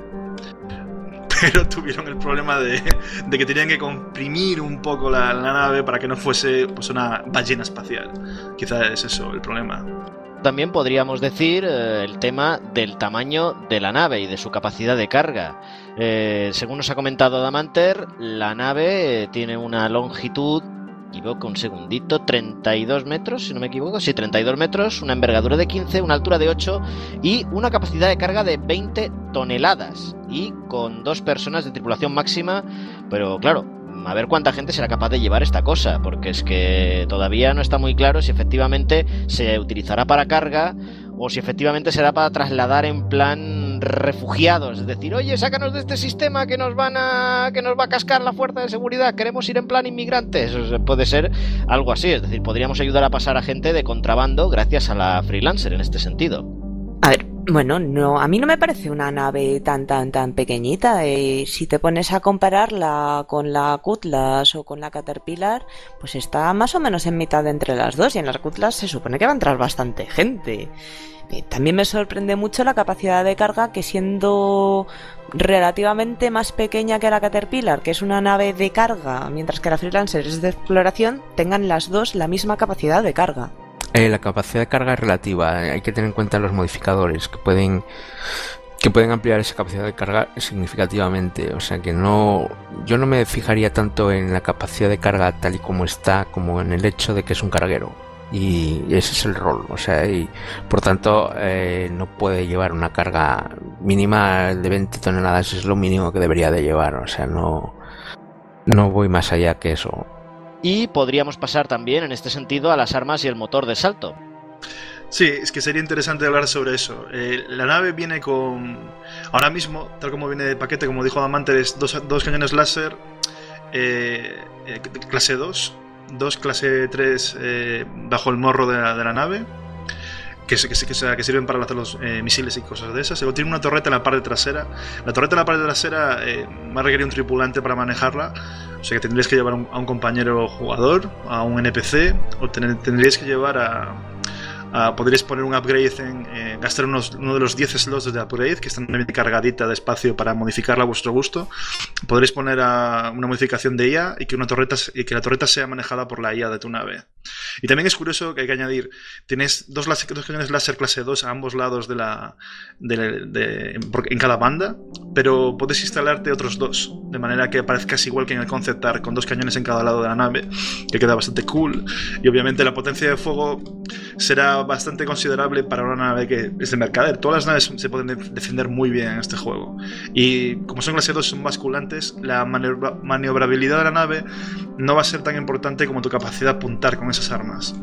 pero tuvieron el problema de, de que tenían que comprimir un poco la, la nave para que no fuese pues una ballena espacial. Quizás es eso el problema. También podríamos decir eh, el tema del tamaño de la nave y de su capacidad de carga. Eh, según nos ha comentado Damanter, la nave eh, tiene una longitud, me equivoco un segundito, treinta y dos metros, si no me equivoco, sí, treinta y dos metros, una envergadura de quince, una altura de ocho y una capacidad de carga de veinte toneladas, y con dos personas de tripulación máxima, pero claro, a ver cuánta gente será capaz de llevar esta cosa, porque es que todavía no está muy claro si efectivamente se utilizará para carga o si efectivamente será para trasladar en plan refugiados, es decir, oye, sácanos de este sistema que nos van a que nos va a cascar la fuerza de seguridad, queremos ir en plan inmigrantes. O sea, puede ser algo así, es decir, podríamos ayudar a pasar a gente de contrabando gracias a la Freelancer en este sentido. A ver, bueno, no, a mí no me parece una nave tan tan tan pequeñita. Eh, si te pones a compararla con la Cutlass o con la Caterpillar, pues está más o menos en mitad entre las dos, y en las Cutlass se supone que va a entrar bastante gente. Eh, también me sorprende mucho la capacidad de carga, que siendo relativamente más pequeña que la Caterpillar, que es una nave de carga, mientras que la Freelancer es de exploración, tengan las dos la misma capacidad de carga. Eh, la capacidad de carga es relativa, hay que tener en cuenta los modificadores que pueden que pueden ampliar esa capacidad de carga significativamente, o sea que no, yo no me fijaría tanto en la capacidad de carga tal y como está, como en el hecho de que es un carguero, y ese es el rol, o sea, y por tanto eh, no puede llevar una carga mínima de veinte toneladas, es lo mínimo que debería de llevar, o sea, no, no voy más allá que eso. Y podríamos pasar también en este sentido a las armas y el motor de salto. Sí, es que sería interesante hablar sobre eso. Eh, la nave viene con... Ahora mismo, tal como viene de paquete, como dijo Damanter, es dos, dos cañones láser eh, eh, clase dos, dos clase tres eh, bajo el morro de la, de la nave, que, que, que, que sirven para lanzar los eh, misiles y cosas de esas. Luego tiene una torreta en la parte trasera. La torreta en la parte trasera eh, va a requerir un tripulante para manejarla, o sea que tendríais que llevar a un, a un compañero jugador, a un N P C, o ten, tendríais que llevar a, Uh, podréis poner un upgrade en eh, gastar unos, uno de los diez slots de upgrade que están bien cargadita de espacio para modificarla a vuestro gusto. Podréis poner uh, una modificación de I A y que, una torreta, y que la torreta sea manejada por la I A de tu nave. Y también es curioso que hay que añadir, tienes dos, láser, dos cañones láser clase dos a ambos lados de la, de, de, de, en cada banda, pero puedes instalarte otros dos, de manera que parezcas igual que en el concept art, con dos cañones en cada lado de la nave, que queda bastante cool. Y obviamente la potencia de fuego será bastante considerable para una nave que es de mercader. Todas las naves se pueden defender muy bien en este juego. Y como son clase dos, son basculantes, la maniobra maniobrabilidad de la nave no va a ser tan importante como tu capacidad de apuntar con esas armas.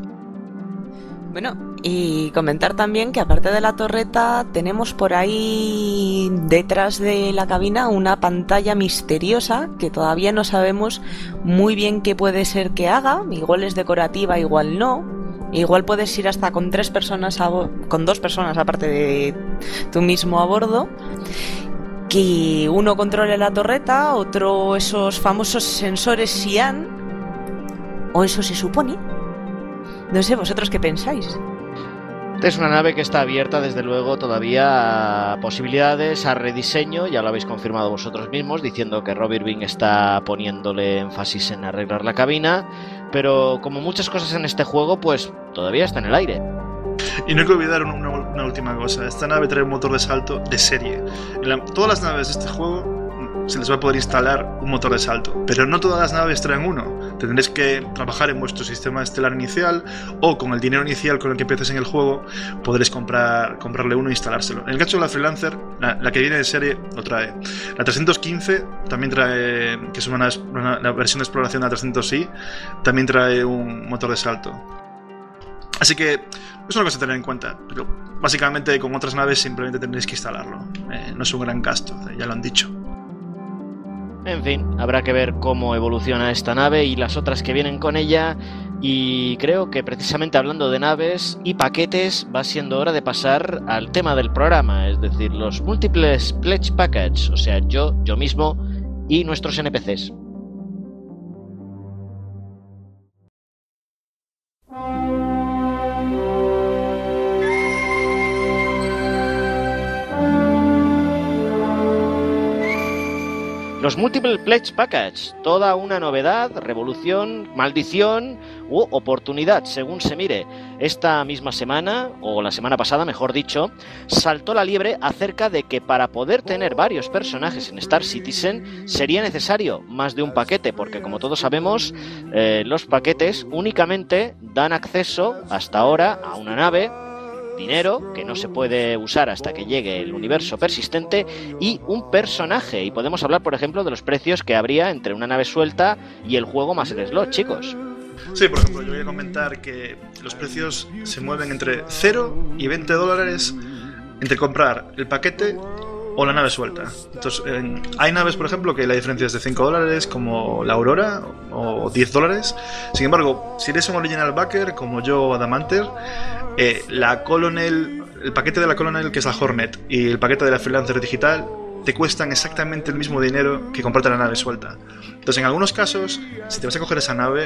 Bueno, y comentar también que aparte de la torreta tenemos por ahí detrás de la cabina una pantalla misteriosa que todavía no sabemos muy bien qué puede ser que haga. Igual es decorativa, igual no. Igual puedes ir hasta con tres personas, a con dos personas aparte de tú mismo a bordo. Que uno controle la torreta, otro esos famosos sensores Xi'an, o eso se supone. No sé, ¿vosotros qué pensáis? Es una nave que está abierta, desde luego, todavía a posibilidades, a rediseño. Ya lo habéis confirmado vosotros mismos, diciendo que Rob Irving está poniéndole énfasis en arreglar la cabina. Pero como muchas cosas en este juego, pues todavía está en el aire. Y no hay que olvidar una, una última cosa. Esta nave trae un motor de salto de serie. En la, todas las naves de este juego se les va a poder instalar un motor de salto, pero no todas las naves traen uno. Tendréis que trabajar en vuestro sistema estelar inicial, o con el dinero inicial con el que empieces en el juego podréis comprar, comprarle uno e instalárselo. En el caso de la Freelancer, la, la que viene de serie lo trae. La trescientos quince también trae, que es una, una la versión de exploración de la trescientos i, también trae un motor de salto. Así que es una cosa a tener en cuenta, pero básicamente con otras naves simplemente tendréis que instalarlo. Eh, no es un gran gasto, ya lo han dicho. En fin, habrá que ver cómo evoluciona esta nave y las otras que vienen con ella. Y creo que precisamente hablando de naves y paquetes, va siendo hora de pasar al tema del programa, es decir, los múltiples Pledge Packages, o sea, yo, yo mismo y nuestros N P Cs. Los Multiple Pledge Package, toda una novedad, revolución, maldición u oportunidad, según se mire. Esta misma semana, o la semana pasada mejor dicho, saltó la liebre acerca de que para poder tener varios personajes en Star Citizen sería necesario más de un paquete, porque como todos sabemos, eh, los paquetes únicamente dan acceso hasta ahora a una nave, dinero, que no se puede usar hasta que llegue el universo persistente, y un personaje. Y podemos hablar, por ejemplo, de los precios que habría entre una nave suelta y el juego más el slot, chicos. Sí, por ejemplo, yo voy a comentar que los precios se mueven entre cero y veinte dólares entre comprar el paquete o la nave suelta. Entonces, eh, hay naves, por ejemplo, que la diferencia es de cinco dólares, como la Aurora, o diez dólares. Sin embargo, si eres un original backer, como yo, Adamanter, eh, la Colonel, el paquete de la Colonel, que es la Hornet, y el paquete de la Freelancer digital, te cuestan exactamente el mismo dinero que comprarte la nave suelta. Entonces, en algunos casos, si te vas a coger esa nave,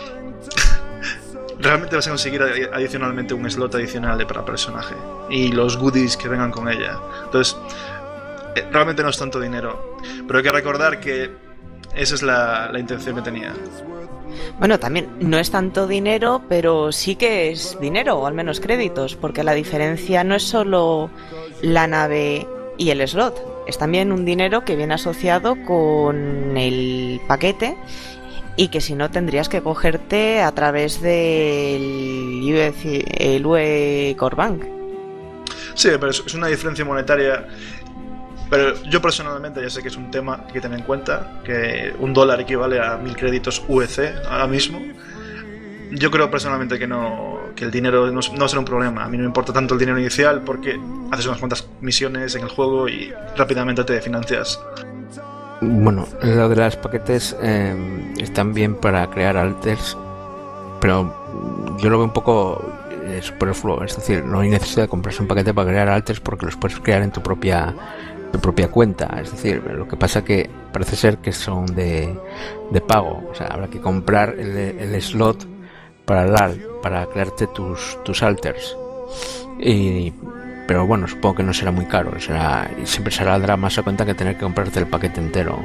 realmente vas a conseguir adicionalmente un slot adicional de para personaje y los goodies que vengan con ella. Entonces, realmente no es tanto dinero, pero hay que recordar que esa es la, la intención que tenía. Bueno, también no es tanto dinero, pero sí que es dinero, o al menos créditos, porque la diferencia no es solo la nave y el slot, es también un dinero que viene asociado con el paquete y que si no tendrías que cogerte a través del U E, el U E Core Bank. Sí, pero es una diferencia monetaria. Pero yo personalmente ya sé que es un tema que hay que tener en cuenta, que un dólar equivale a mil créditos U E C ahora mismo. Yo creo personalmente que no, que el dinero no, no será un problema. A mí no me importa tanto el dinero inicial porque haces unas cuantas misiones en el juego y rápidamente te financias. Bueno, lo de los paquetes eh, están bien para crear alters, pero yo lo veo un poco eh, superfluo. Es decir, no hay necesidad de comprarse un paquete para crear alters porque los puedes crear en tu propia tu propia cuenta. Es decir, lo que pasa que parece ser que son de, de pago. O sea, habrá que comprar el, el slot para dar, para crearte tus, tus alters. Y, pero bueno, supongo que no será muy caro, será, siempre saldrá más a cuenta que tener que comprarte el paquete entero.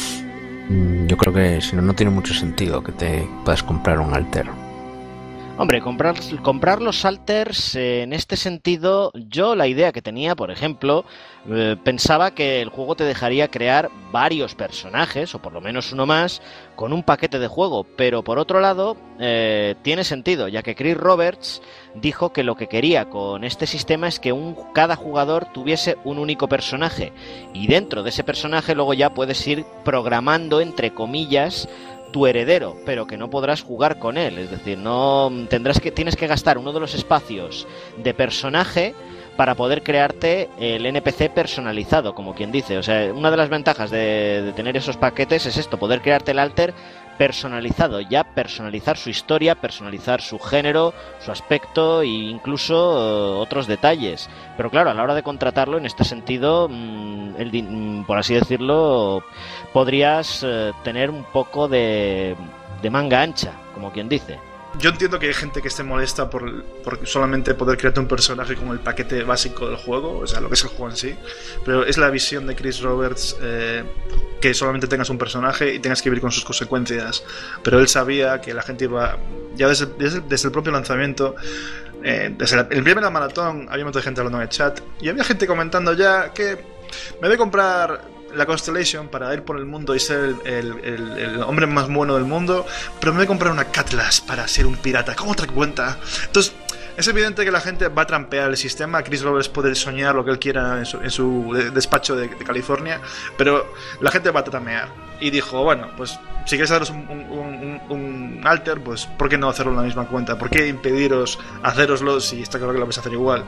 Yo creo que si no, no tiene mucho sentido que te puedas comprar un alter. Hombre, comprar, comprar los alters, eh, en este sentido, yo la idea que tenía, por ejemplo, eh, pensaba que el juego te dejaría crear varios personajes, o por lo menos uno más, con un paquete de juego, pero por otro lado, eh, tiene sentido, ya que Chris Roberts dijo que lo que quería con este sistema es que un, cada jugador tuviese un único personaje, y dentro de ese personaje luego ya puedes ir programando, entre comillas, tu heredero, pero que no podrás jugar con él, es decir, no tendrás que tienes que gastar uno de los espacios de personaje para poder crearte el N P C personalizado, como quien dice. O sea, una de las ventajas de, de tener esos paquetes es esto, poder crearte el alter personalizado, ya personalizar su historia, personalizar su género, su aspecto e incluso uh, otros detalles. Pero claro, a la hora de contratarlo, en este sentido, mmm, el, mmm, por así decirlo, podrías uh, tener un poco de, de manga ancha, como quien dice. Yo entiendo que hay gente que esté molesta por, por solamente poder crearte un personaje con el paquete básico del juego, o sea, lo que es el juego en sí, pero es la visión de Chris Roberts, eh, que solamente tengas un personaje y tengas que vivir con sus consecuencias, pero él sabía que la gente iba, ya desde, desde, desde el propio lanzamiento, eh, desde el primer maratón, había mucha gente hablando en el chat, y había gente comentando ya que me voy a comprar la Constellation para ir por el mundo y ser el, el, el, el hombre más bueno del mundo, pero me voy a comprar una Cutlass para ser un pirata. ¿Cómo te cuenta? Entonces, es evidente que la gente va a trampear el sistema. Chris Roberts puede soñar lo que él quiera en su, en su despacho de, de California, pero la gente va a tramear. Y dijo, bueno, pues si queréis haceros un, un, un, un alter, pues ¿por qué no hacerlo en la misma cuenta? ¿Por qué impediros haceroslo si está claro que lo vais a hacer igual?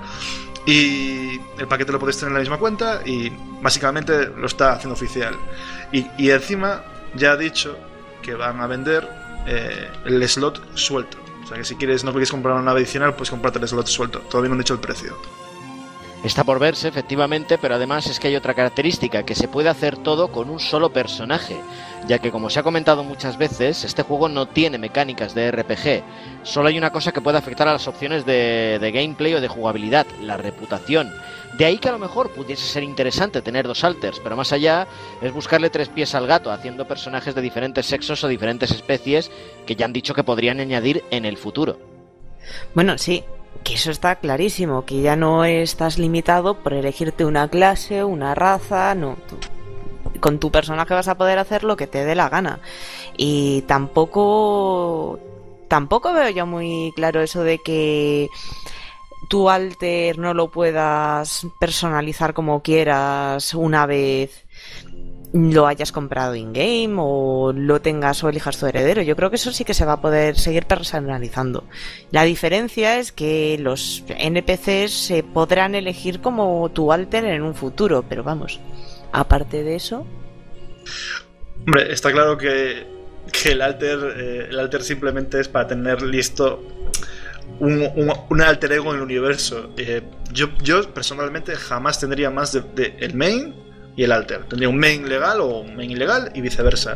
Y el paquete lo podéis tener en la misma cuenta y básicamente lo está haciendo oficial. Y, y encima ya ha dicho que van a vender eh, el slot suelto. O sea que si quieres, no quieres comprar una nave adicional, pues comprarte el slot suelto. Todavía no han dicho el precio. Está por verse, efectivamente, pero además es que hay otra característica, que se puede hacer todo con un solo personaje, ya que, como se ha comentado muchas veces, este juego no tiene mecánicas de R P G. Solo hay una cosa que puede afectar a las opciones de, de gameplay o de jugabilidad, la reputación. De ahí que a lo mejor pudiese ser interesante tener dos alters, pero más allá es buscarle tres pies al gato, haciendo personajes de diferentes sexos o diferentes especies que ya han dicho que podrían añadir en el futuro. Bueno, sí, que eso está clarísimo, que ya no estás limitado por elegirte una clase, una raza, no. Tú, con tu personaje vas a poder hacer lo que te dé la gana. Y tampoco, tampoco veo yo muy claro eso de que tu alter no lo puedas personalizar como quieras una vez lo hayas comprado in-game o lo tengas o elijas tu heredero. Yo creo que eso sí que se va a poder seguir personalizando. La diferencia es que los N P Cs se podrán elegir como tu alter en un futuro, pero vamos, aparte de eso... Hombre, está claro que, que el alter eh, el alter simplemente es para tener listo un, un, un alter ego en el universo. Eh, yo, yo personalmente jamás tendría más de, de el main y el alter. Tendría un main legal o un main ilegal y viceversa.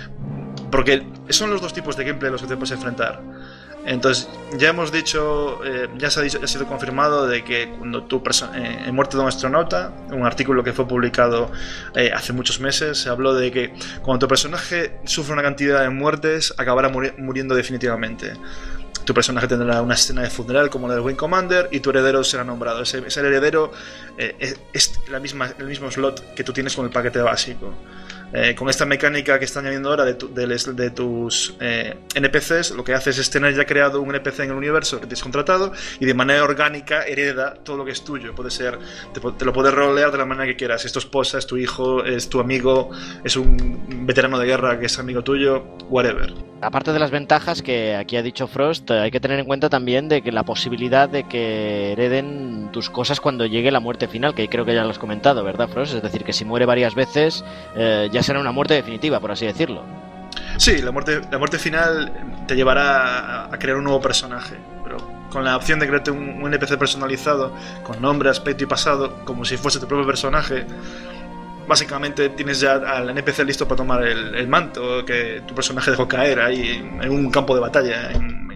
Porque son los dos tipos de gameplay a los que te puedes enfrentar. Entonces, ya hemos dicho, eh, ya se ha, dicho, ha sido confirmado de que cuando tu persona, eh, en Muerte de un astronauta, un artículo que fue publicado eh, hace muchos meses, se habló de que cuando tu personaje sufre una cantidad de muertes, acabará muri- muriendo definitivamente. Tu personaje tendrá una escena de funeral como la del Wing Commander y tu heredero será nombrado. Ese, ese heredero eh, es, es la misma, el mismo slot que tú tienes con el paquete básico. Eh, con esta mecánica que están añadiendo ahora de, tu, de, les, de tus eh, N P Cs, lo que haces es tener ya creado un N P C en el universo que tienes contratado y de manera orgánica hereda todo lo que es tuyo. Puede ser, te, te lo puedes rolear de la manera que quieras. Es tu esposa, es tu hijo, es tu amigo, es un veterano de guerra que es amigo tuyo, whatever. Aparte de las ventajas que aquí ha dicho Frost, hay que tener en cuenta también de que la posibilidad de que hereden tus cosas cuando llegue la muerte final, que creo que ya lo has comentado, ¿verdad, Frost? Es decir, que si muere varias veces, eh, ya será una muerte definitiva, por así decirlo. Sí, la muerte, la muerte final te llevará a, a crear un nuevo personaje, pero con la opción de crearte un, un N P C personalizado, con nombre, aspecto y pasado, como si fuese tu propio personaje. Básicamente tienes ya al N P C listo para tomar el, el manto que tu personaje dejó caer ahí en un campo de batalla en,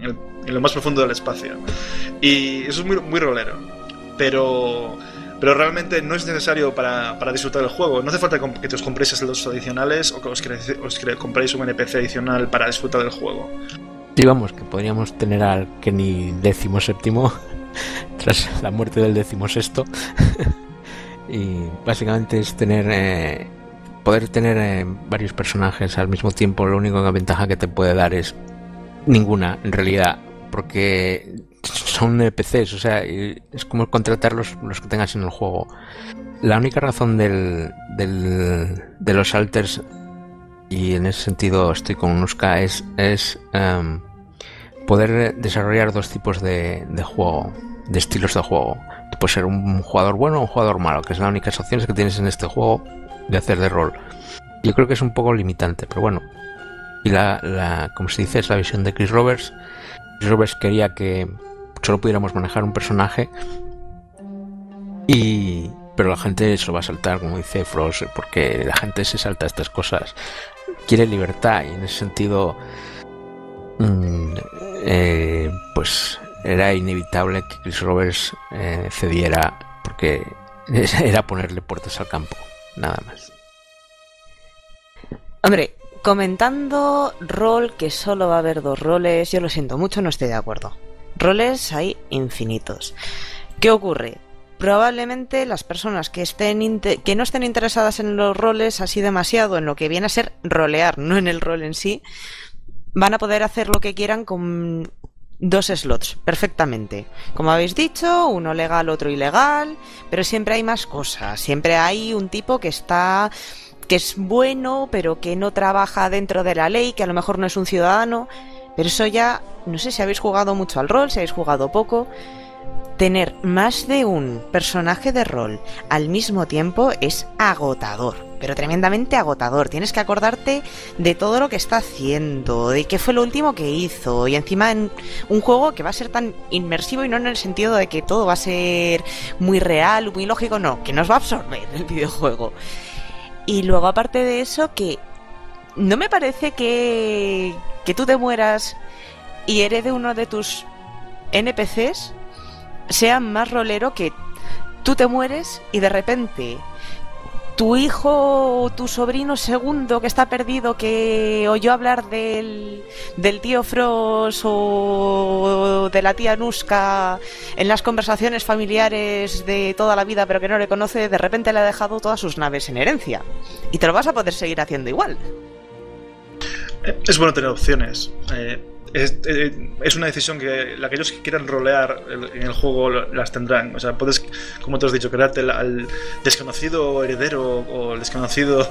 en, en lo más profundo del espacio. Y eso es muy, muy rolero. Pero, pero realmente no es necesario para, para disfrutar del juego. No hace falta que te os compréis los adicionales o que os, cre- os cre- compréis un N P C adicional para disfrutar del juego. Digamos que podríamos tener al Kenny décimo séptimo tras la muerte del décimo sexto. Y básicamente es tener eh, poder tener eh, varios personajes al mismo tiempo. Lo único que ventaja que te puede dar es ninguna en realidad, porque son N P Cs, o sea, es como contratar los, los que tengas en el juego. La única razón del, del de los alters, y en ese sentido estoy con Nuska, es, es um, poder desarrollar dos tipos de, de juego, de estilos de juego. Tú puedes ser un jugador bueno o un jugador malo, que es la única opción que tienes en este juego de hacer de rol. Yo creo que es un poco limitante, pero bueno. Y la, la como se dice, es la visión de Chris Roberts. Chris Roberts quería que solo pudiéramos manejar un personaje, y pero la gente se lo va a saltar, como dice Frost, porque la gente se salta estas cosas, quiere libertad, y en ese sentido mmm, eh, pues era inevitable que Chris Roberts eh, cediera, porque era ponerle puertas al campo, nada más. Hombre, comentando rol, que solo va a haber dos roles, yo lo siento mucho, no estoy de acuerdo. Roles hay infinitos. ¿Qué ocurre? Probablemente las personas que estén inter- que no estén interesadas en los roles así demasiado, en lo que viene a ser rolear, no en el rol en sí, van a poder hacer lo que quieran con dos slots, perfectamente. Como habéis dicho, uno legal, otro ilegal, pero siempre hay más cosas. Siempre hay un tipo que está... que es bueno, pero que no trabaja dentro de la ley, que a lo mejor no es un ciudadano. Pero eso ya, no sé si habéis jugado mucho al rol, si habéis jugado poco. Tener más de un personaje de rol al mismo tiempo es agotador, pero tremendamente agotador. Tienes que acordarte de todo lo que está haciendo, de qué fue lo último que hizo, y encima en un juego que va a ser tan inmersivo, y no en el sentido de que todo va a ser muy real, muy lógico, no, que nos va a absorber el videojuego. Y luego, aparte de eso, que no me parece que, que tú te mueras y herede uno de tus N P Cs sea más rolero que tú te mueres y de repente tu hijo o tu sobrino segundo que está perdido, que oyó hablar del, del tío Frost o de la tía Nuska en las conversaciones familiares de toda la vida, pero que no le conoce, de repente le ha dejado todas sus naves en herencia. Y te lo vas a poder seguir haciendo igual. Es bueno tener opciones. Eh, es, eh, es una decisión que la aquellos que quieran rolear en el juego las tendrán. O sea, puedes, como te has dicho, crearte al, al desconocido heredero o el desconocido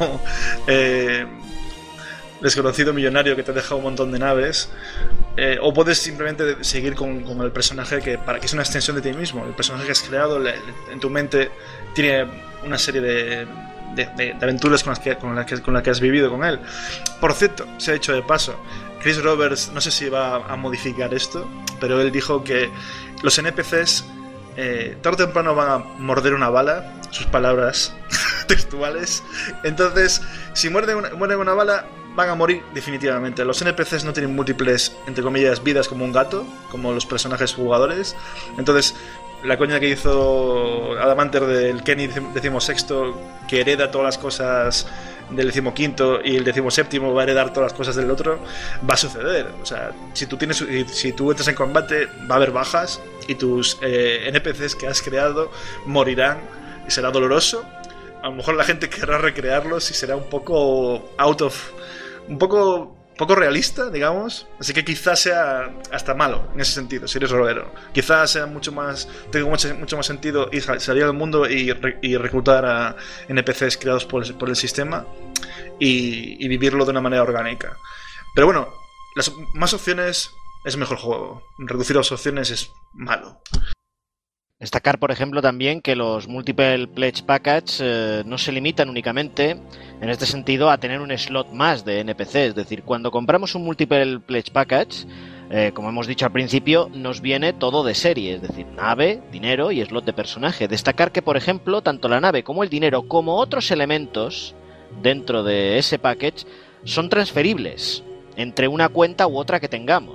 eh, desconocido millonario que te ha dejado un montón de naves, eh, o puedes simplemente seguir con, con el personaje que, para, que es una extensión de ti mismo. El personaje que has creado le, en tu mente tiene una serie de De, de, de aventuras con las, que, con, las que, con las que has vivido con él. Por cierto, se ha dicho de paso, Chris Roberts, no sé si va a modificar esto, pero él dijo que los N P Cs eh, tarde o temprano van a morder una bala, sus palabras textuales. Entonces, si muerden una, muerden una bala, van a morir definitivamente. Los N P Cs no tienen múltiples, entre comillas, vidas como un gato, como los personajes jugadores. Entonces, la coña que hizo Adamanter del Kenny decimosexto, que hereda todas las cosas del decimoquinto, y el decimoséptimo va a heredar todas las cosas del otro, va a suceder. O sea, si tú tienes, si tú entras en combate, va a haber bajas, y tus eh, N P Cs que has creado morirán, y será doloroso. A lo mejor la gente querrá recrearlos y será un poco out of, un poco poco realista, digamos, así que quizás sea hasta malo en ese sentido, si eres rolero. Quizás sea mucho más, tenga mucho, mucho más sentido ir, salir al mundo y, y reclutar a N P Cs creados por el, por el sistema y, y vivirlo de una manera orgánica. Pero bueno, las más opciones es mejor juego. Reducir las opciones es malo. Destacar, por ejemplo, también que los Multiple Pledge Package eh, no se limitan únicamente, en este sentido, a tener un slot más de N P C. Es decir, cuando compramos un Multiple Pledge Package, eh, como hemos dicho al principio, nos viene todo de serie, es decir, nave, dinero y slot de personaje. Destacar que, por ejemplo, tanto la nave como el dinero, como otros elementos dentro de ese package, son transferibles entre una cuenta u otra que tengamos.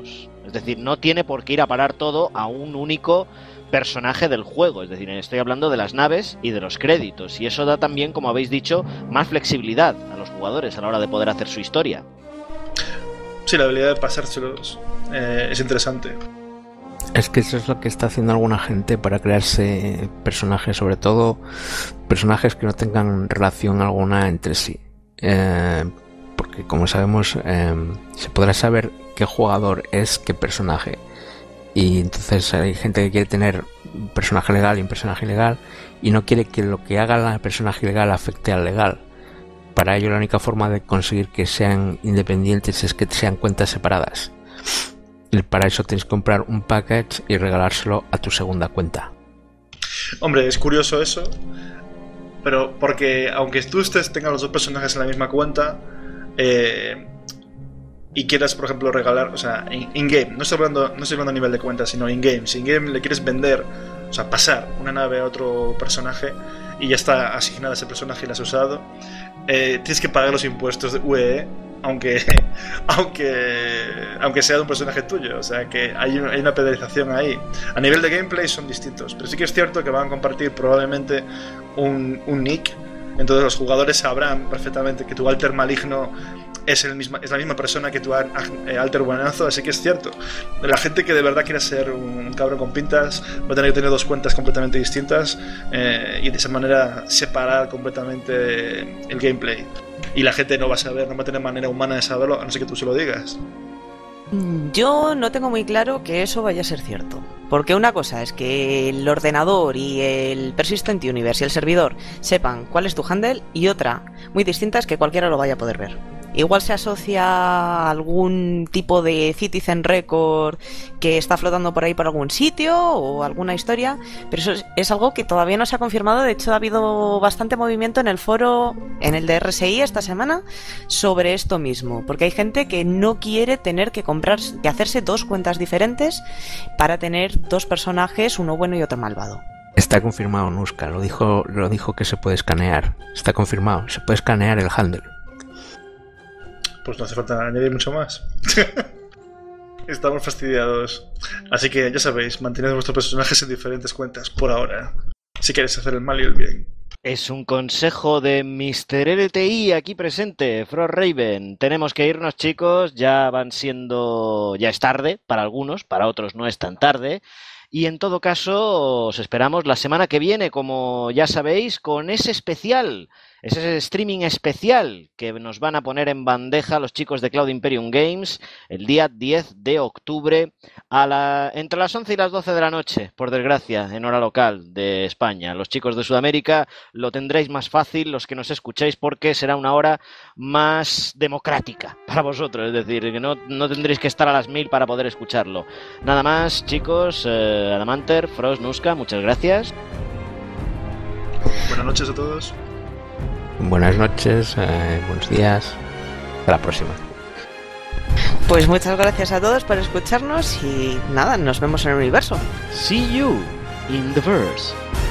Es decir, no tiene por qué ir a parar todo a un único personaje del juego. Es decir, estoy hablando de las naves y de los créditos. Y eso da también, como habéis dicho, más flexibilidad a los jugadores a la hora de poder hacer su historia. Sí, la habilidad de pasárselos eh, es interesante. Es que eso es lo que está haciendo alguna gente para crearse personajes, sobre todo personajes que no tengan relación alguna entre sí. Eh, porque como sabemos, eh, se podrá saber qué jugador es qué personaje. Y entonces hay gente que quiere tener un personaje legal y un personaje ilegal y no quiere que lo que haga el personaje ilegal afecte al legal. Para ello la única forma de conseguir que sean independientes es que sean cuentas separadas. Y para eso tienes que comprar un package y regalárselo a tu segunda cuenta. Hombre, es curioso eso, pero porque aunque tú estés, tengas los dos personajes en la misma cuenta eh, y quieras, por ejemplo, regalar, o sea, in-game, no estoy hablando, no estoy hablando a nivel de cuenta, sino in-game. Si in-game le quieres vender, o sea, pasar una nave a otro personaje y ya está asignada a ese personaje y la has usado, eh, tienes que pagar los impuestos de U E E, aunque, aunque, aunque sea de un personaje tuyo. O sea que hay, hay una penalización ahí. A nivel de gameplay son distintos, pero sí que es cierto que van a compartir probablemente un, un nick. Entonces los jugadores sabrán perfectamente que tu alter maligno es, el misma, es la misma persona que tu alter buenazo. Así que es cierto, la gente que de verdad quiera ser un cabrón con pintas va a tener que tener dos cuentas completamente distintas eh, y de esa manera separar completamente el gameplay. Y la gente no va a saber, no va a tener manera humana de saberlo, a no ser que tú se lo digas. Yo no tengo muy claro que eso vaya a ser cierto. Porque una cosa es que el ordenador y el Persistent Universe y el servidor sepan cuál es tu handle, y otra, muy distinta, es que cualquiera lo vaya a poder ver. Igual se asocia a algún tipo de Citizen Record que está flotando por ahí por algún sitio o alguna historia, pero eso es, es algo que todavía no se ha confirmado. De hecho, ha habido bastante movimiento en el foro, en el de R S I esta semana, sobre esto mismo, porque hay gente que no quiere tener que comprar, que hacerse dos cuentas diferentes para tener dos personajes, uno bueno y otro malvado. Está confirmado, Nuska, lo dijo, lo dijo que se puede escanear. Está confirmado, se puede escanear el handle. Pues no hace falta añadir mucho más. Estamos fastidiados. Así que ya sabéis, mantened vuestros personajes en diferentes cuentas por ahora, si queréis hacer el mal y el bien. Es un consejo de mister L T I aquí presente, Frosthaven. Tenemos que irnos, chicos, ya van siendo... ya es tarde para algunos, para otros no es tan tarde. Y en todo caso, os esperamos la semana que viene, como ya sabéis, con ese especial, ese streaming especial que nos van a poner en bandeja los chicos de Cloud Imperium Games el día diez de octubre a la, entre las once y las doce de la noche, por desgracia, en hora local de España. Los chicos de Sudamérica lo tendréis más fácil, los que nos escuchéis, porque será una hora más democrática para vosotros, es decir, que no, no tendréis que estar a las mil para poder escucharlo. Nada más, chicos, eh, Adamanter, Frost, Nuska, muchas gracias. Buenas noches a todos. Buenas noches, eh, buenos días. Hasta la próxima. Pues muchas gracias a todos por escucharnos y nada, nos vemos en el universo. See you in the verse.